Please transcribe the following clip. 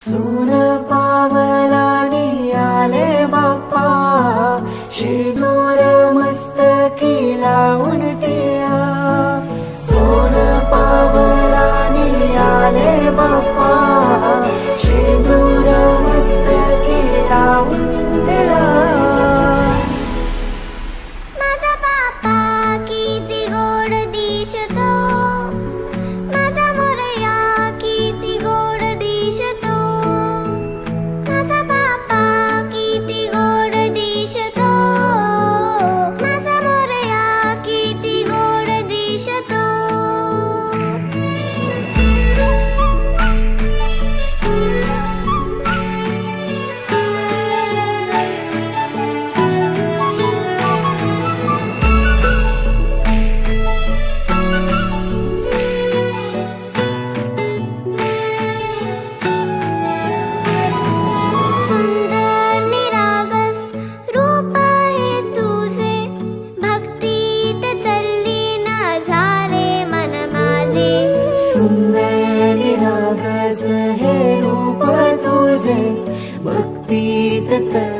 सून पावलानी आले बाप्पा, शिदूर मस्तकी लावून टिळा. सोन पावलानी आले बाप्पा, शिदूर मस्तकी लावून टिळा. माझा बाप्पा किती गोड दिसतो, माझा मोरया किती गोड दिसतो. माझा बाप्पा किती गोड दिसतो, माझा मोरया किती गोड दिसतो. सुंदर निरागस रूप आहे तुझे, भक्तीत तल्लीन झाले मन माझे. सुंदर निरागस हे रूप तुझे, भक्तीत